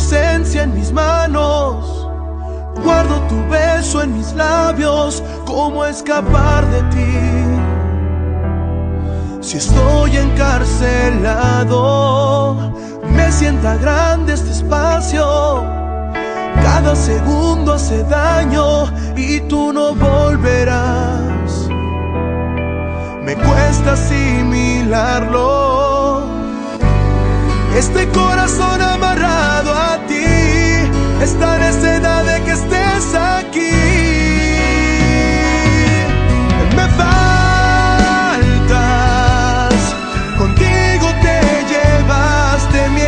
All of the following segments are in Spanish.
esencia en mis manos, guardo tu beso en mis labios. ¿Cómo escapar de ti? Si estoy encarcelado, me sienta grande este espacio. Cada segundo hace daño y tú no volverás. Me cuesta asimilarlo, este corazón amarrado a ti. Esta necesidad de que estés aquí. Me faltas, contigo te llevaste mi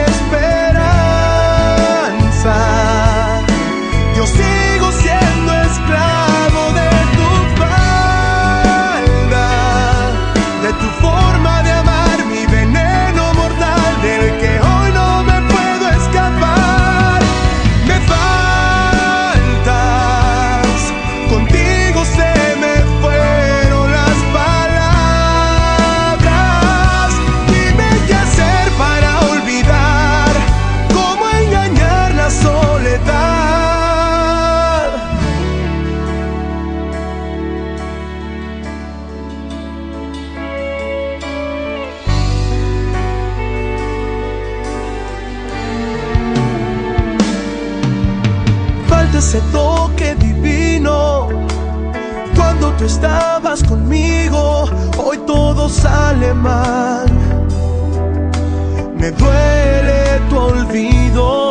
esperanza. Yo sigo siendo esclavo de tu falda, de tu forma de amar, mi veneno mortal del que hoy no me puedo escapar. Me faltas, contigo se me fueron las palabras. Dime qué hacer para olvidar, cómo engañar la soledad. Falta ese toque divino cuando tú estabas conmigo. Hoy todo sale mal. Me duele tu olvido.